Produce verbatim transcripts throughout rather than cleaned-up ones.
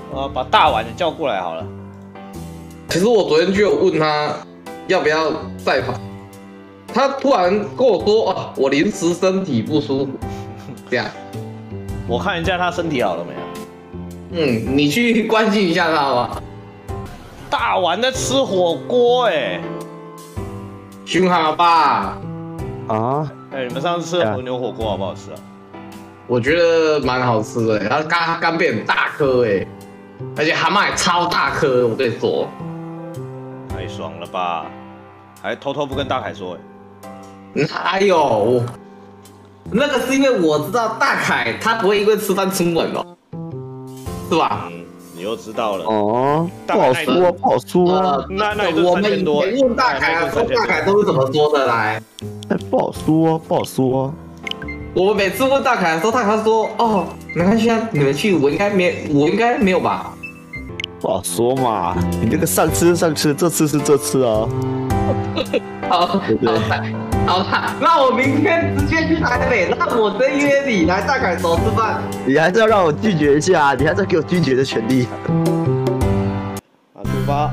呃，把大碗的叫过来好了。 其实我昨天就有问他要不要再跑，他突然跟我说：“哦，我临时身体不舒服。”这样， 我看一下他身体好了没有。 嗯，你去关心一下他好吧。 大碗在吃火锅哎、欸， 熏好吧？ 啊， 哎、欸，你们上次吃的和牛火锅好不好吃啊？ 我觉得蛮好吃的、欸，它干干贝很大颗哎、欸，而且蛤蟆也超大颗，我跟你说。 太爽了吧！还偷偷不跟大凯说哎、 欸。哪有？那个是因为我知道大凯他不会因为吃饭出门哦，是吧？ 嗯，你又知道了哦，不好说，不好说。 呃、 那那一我们以前问大凯啊，说大凯都是怎么说的来？ 哎，不好说，不好说。 我们每次问大凯的时候，大凯说：“哦，没关系啊，你们去，我应该没，我应该没有吧？” 不好说嘛，你这个上次上次，这次是这次啊。 好， 对不对？ 好啦，那我明天直接去台北，那我真约你来大凯手吃饭。 你还是要让我拒绝一下，你还是要给我拒绝的权利。 啊，出发。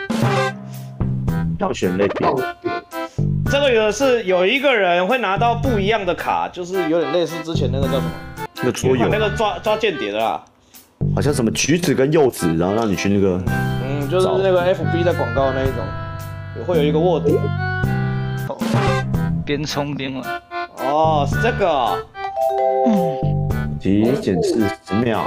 票选类别。 这个有的是有一个人会拿到不一样的卡，就是有点类似之前那个叫什么？ 那个桌游。 那个抓抓间谍的啦。 好像什么橘子跟柚子，然后让你去那个。 嗯，就是那个 F B 在广告的那一种，会有一个卧底。 边冲边玩。 哦，是这个、哦。 嗯。题显示十秒。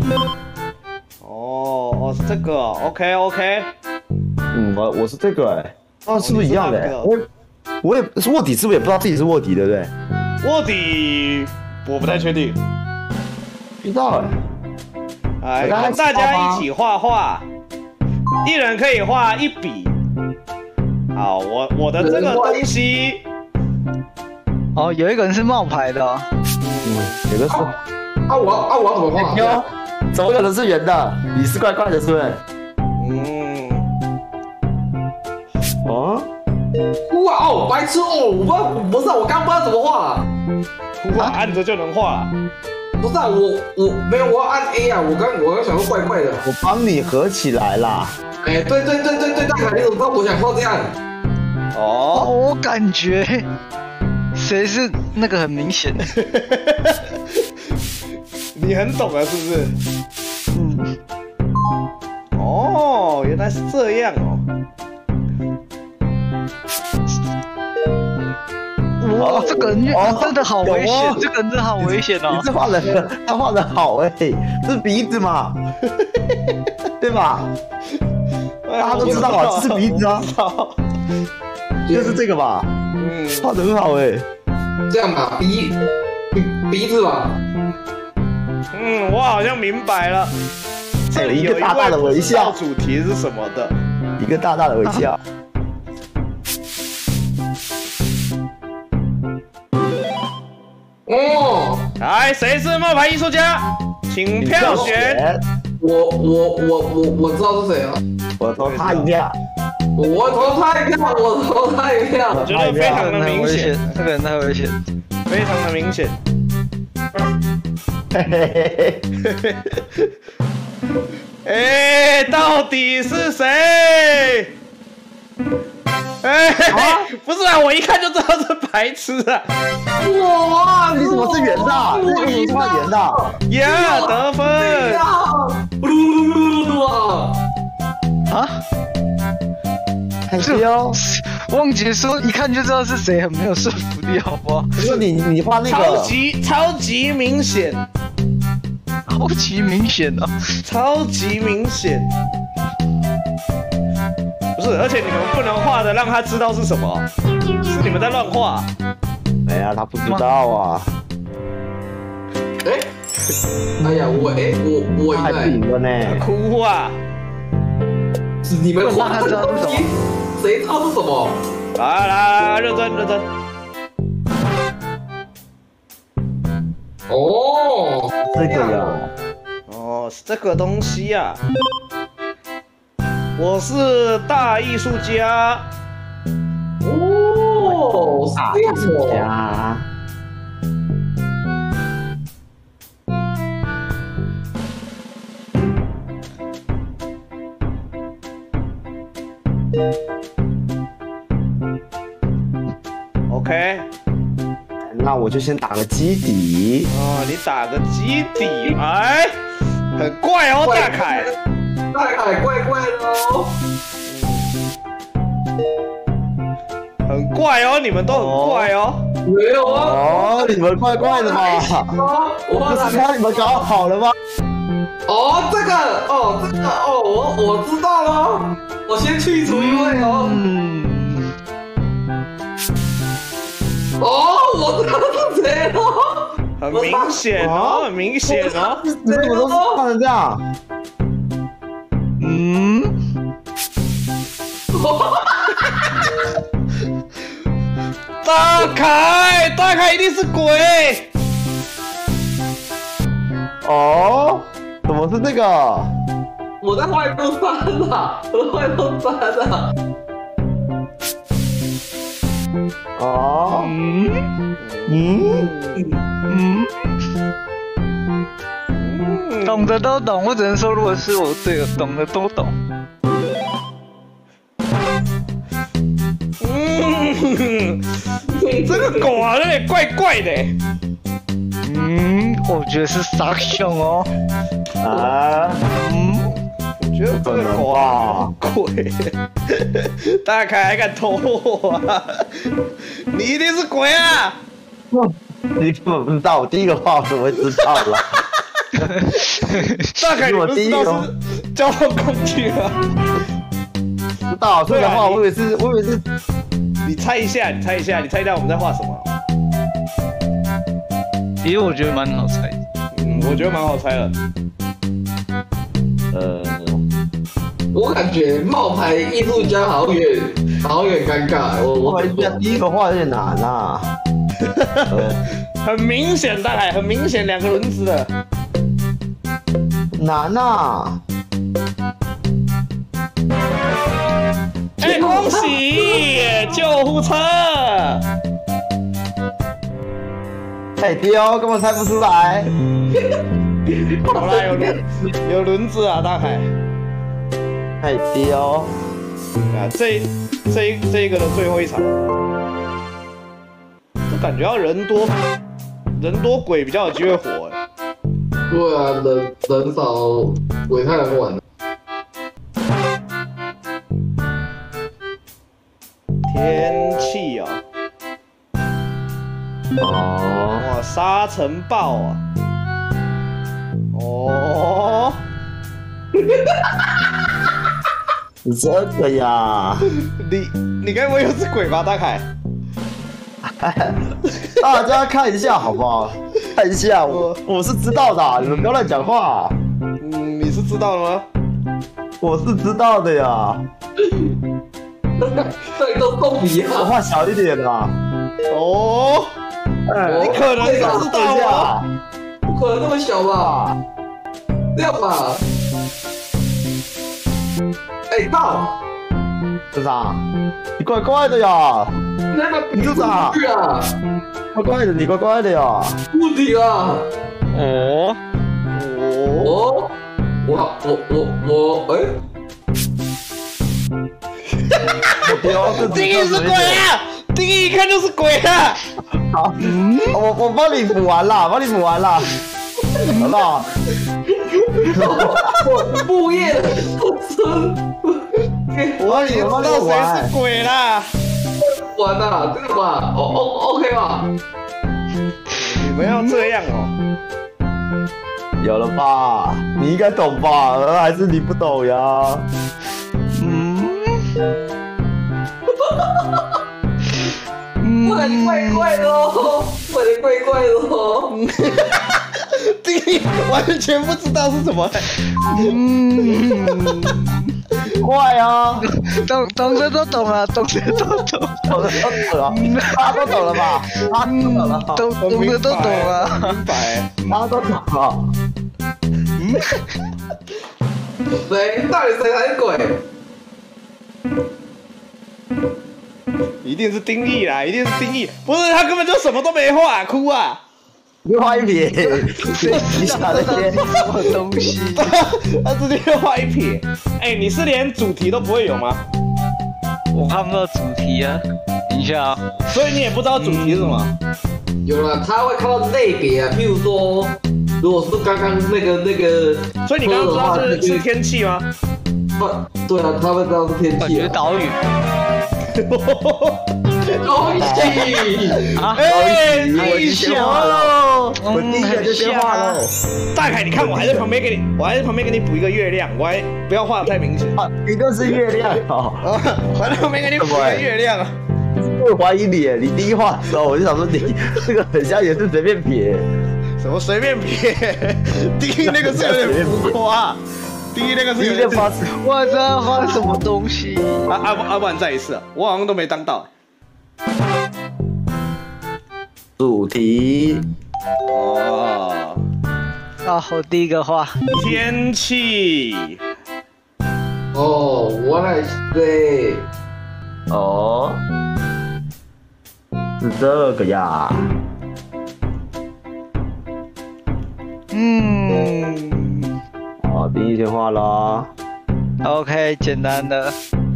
哦哦，是这个、哦。OK OK。 嗯，我我是这个哎、欸。哦，是不是一样的、欸？我我也是卧底，是不是也不知道自己是卧底，对不对？ 卧底，我不太确定。 不知道哎。来，跟大家一起画画，一人可以画一笔。好，我我的这个东西。 哦，有一个人是冒牌的、哦。 嗯，有个是。 啊，啊我啊我要怎么画？ 哟，怎么可能是圆的？你是怪怪的，是不是？ 嗯。 哦。 哇哦，白痴哦！我不不是、啊，我刚不知道怎么画。 哇，按着就能画。 不是啊，我我没有，我要按 A 啊！我刚我刚想说怪怪的。 我帮你合起来啦。 哎、欸，对对对对对，大凯，你怎么知道我想画这样？ 哦， 我感觉谁是那个很明显的。 你很懂啊，是不是？ 嗯。 哦，原来是这样哦。 哇，这个人真的好危险，哦、这个人真的好危险哦！ 你这画的，他画的好哎、欸，这是鼻子嘛，对吧？大家都知道啊，这是鼻子啊，就是这个吧？嗯，画的很好哎、欸。 这样吧，鼻鼻子吧。 嗯，我好像明白了。这里有一个大大的微笑， 主题是什么的？ 一个大大的微笑。啊哦， 来，谁是冒牌艺术家？请票选。 我我我我我知道是谁了。 我投他一票。 我投他一票，我投他一票。 我觉得非常的明显， 这个人太危险， 非常的明显。 嘿嘿嘿嘿。 哎，到底是谁？哎、欸，不是啊，我一看就知道是白痴啊！ 哇，你怎么是圆的？你怎么是圆的？ 呀，得分！ 啊？ 害羞， 忘记说，一看就知道是谁，很没有说服力，好不好？ 不是你，你画那个超级超级明显， 超级明显哦， 超级明显。不是，而且你们不能画的让他知道是什么，是你们在乱画。 哎呀，他不知道啊。 哎、欸，哎呀，我哎、欸、我我还赢了呢， 哭啊！ 是你们画这个东西，谁知道是什么？ 来来来，认真认真。 哦， 这个呀， 哦，是这个东西呀、啊。我是大艺术家。 哦，大艺术家。 OK， 那我就先打个基底。 哦，你打个基底，哎，很怪哦，大凯。 大凯怪怪的哦。 很怪哦，你们都很怪哦。 没有啊。 哦，你们怪怪的嘛。我不是帮你们搞好了吗？ 哦，这个，哦，这个，哦，我我知道了。我先去除一位哦。嗯。哦，我知道是谁了。 很明显哦，很明显哦。 你怎么都是看成这样？嗯。 大凯，大凯一定是鬼。 哦，怎么是这个？ 我在外头翻啊，我在外头翻啊。 哦，嗯嗯嗯嗯，懂的都懂，我只能说，如果是我队友，懂的都懂。 嗯，这个狗啊，有点怪怪的。 嗯，我觉得是傻熊哦。 啊，嗯， 我觉得这个狗啊，鬼。大凯还敢偷我啊？你一定是鬼啊！ 你根本不知道，我第一个话我怎么会知道了？ 大凯，你不知道是交通工具啊？ 知道这个话，我以为是，我以为是。 你猜一下，你猜一下，你猜一下我们在画什么？ 其实我觉得蛮好猜。 嗯，我觉得蛮好猜的。 呃， 我感觉冒牌艺术家好像有点，好像有点尴尬。我我第一个画有点难啊。 很明显，大概很明显，两个轮子的。 难啊！ 哎，恭喜救护车！ 太丢，根本猜不出来。 好啦，有轮有轮子啊，大海。 太丢。 啊，这这这一个的最后一场，就感觉要人多，人多鬼比较有机会活哎。 对啊，人人少鬼太难玩了。 天气啊， 哦， 哇，沙尘暴啊，哦， 你这个呀， 你你该不会又是鬼吧，大凯？ 大家看一下好不好？看一下，我我是知道的，你们不要乱讲话。 嗯，你是知道的吗？ 我是知道的呀。 对，都够比啊！ 我画小一点啦。 哦， 哎， 你可能是知道啊， 不可能那么小吧？这样吧？哎，靠！ 队长，你怪怪的呀！ 那个你队长去啊！ 怪怪的，你怪怪的呀！ 不敌啊！ 哦哦，我我我我哎！ 丁义是鬼啊！丁义一看就是鬼啊！ 好，我我帮你补完了，帮你补完了，好不好？ 我木叶不生， 我也知道谁是鬼啦。 完了，这个吧，哦哦 OK 吧？ 你们要这样哦？ 有了吧？你应该懂吧？还是你不懂呀？嗯。 不能怪怪的哦，不能怪怪的哦。 丁义完全不知道是什么。 嗯， 怪啊！ 懂懂的都懂啊，懂的都懂， 懂的都懂了，大家都懂了吧？大家都懂了， 懂懂的都懂啊， 明白， 大家都懂了。 谁？到底谁才是鬼？ 一定是丁义啦，一定是丁义，不是他根本就什么都没画，哭啊！ 你画一撇，你想那些什么东西？ 他直接画一撇。哎、欸，你是连主题都不会有吗？ 我看不到主题啊，等一下啊。 所以你也不知道主题是什么？ 有了，他会看到类别啊，譬如说，如果是刚刚那个那个， 所以你刚刚知道是是天气吗？ 对啊，他会知道是天气、啊。 感觉岛屿。 恭喜！ 哎，你先小画喽！ 我第一个就先画喽。 大凯，你看我还在旁边给你，我还在旁边给你补一个月亮，我还不要画的太明显。 啊，一个是月亮哦， 我还在旁边给你补一个月亮啊。 我怀疑你，你第一画的时候我就想说你这个很像也是随便撇。 什么随便撇？第一那个是有点浮夸。第一那个是有点发， 我这画什么东西？ 啊啊啊！不然再一次，我好像都没当到。 主题哦， 啊，我第一个画天气。 哦，我来对。 哦，是这个呀。 嗯。 好，第一先画了。 OK， 简单的。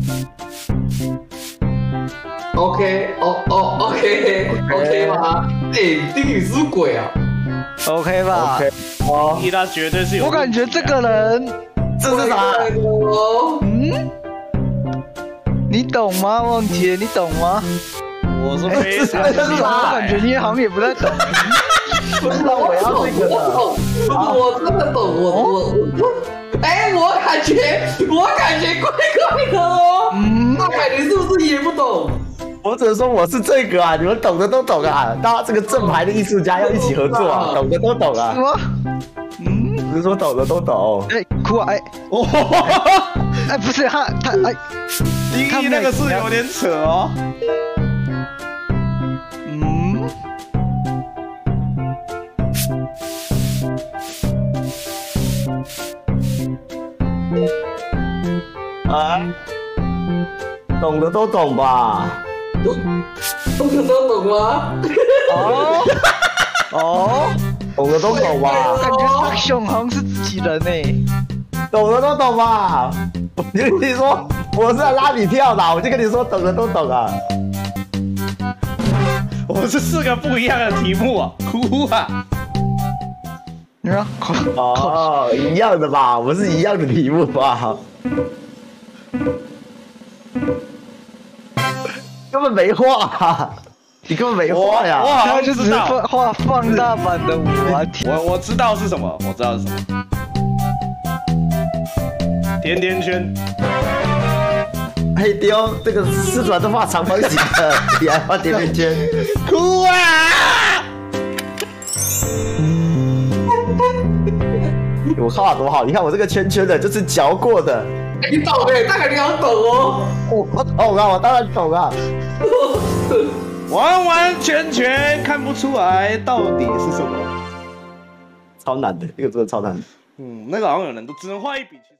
OK， 哦哦 ，OK，OK 吗？哎，丁女是鬼啊 ？OK 吧 ？OK， 哦， 伊拉绝对是有。 我感觉这个人， 这是啥？ 嗯？你懂吗？忘记了，你懂吗？ 我是非常。 这是啥？ 我感觉你好像也不太懂。 不知道我要这个的。 不是，我真的懂，我我我。哎，我感觉，我感觉怪怪的哦。嗯，大凯，你是不是也不懂？ 我只能说我是这个啊，你们懂的都懂啊。大家这个正牌的艺术家要一起合作啊，懂的都懂啊。 什么？ 嗯，只是说懂的都懂。 哎，哭啊！哎，哦，哎，不是他，他哎， 第一那个是有点扯哦。 嗯。 啊，懂的都懂吧？ 懂，懂的都懂吗？ 哦哦，懂的都懂吧？ 感觉阿雄好像是自己人呢。 懂的都懂吧？我就跟你说，我是来拉你跳的，我就跟你说，懂的都懂啊。 我是四个不一样的题目啊，哭啊！ 你看， 哦，一样的吧？我们是一样的题目吧？根本没画、啊，你根本没画呀！ 我好像就只是画放大版的我、啊。 我我知道是什么，我知道是什么。甜甜圈。 嘿丢，这个四川都画长方形的，你还画甜甜圈？ 哭啊！ 我画多好，你看我这个圈圈的，就是嚼过的。 你懂哎，大概你要懂哦。 我懂啊，我当然懂啊。 完完全全看不出来到底是什么， 超难的，这个真的超难的。 嗯，那个好像有人都只能画一笔。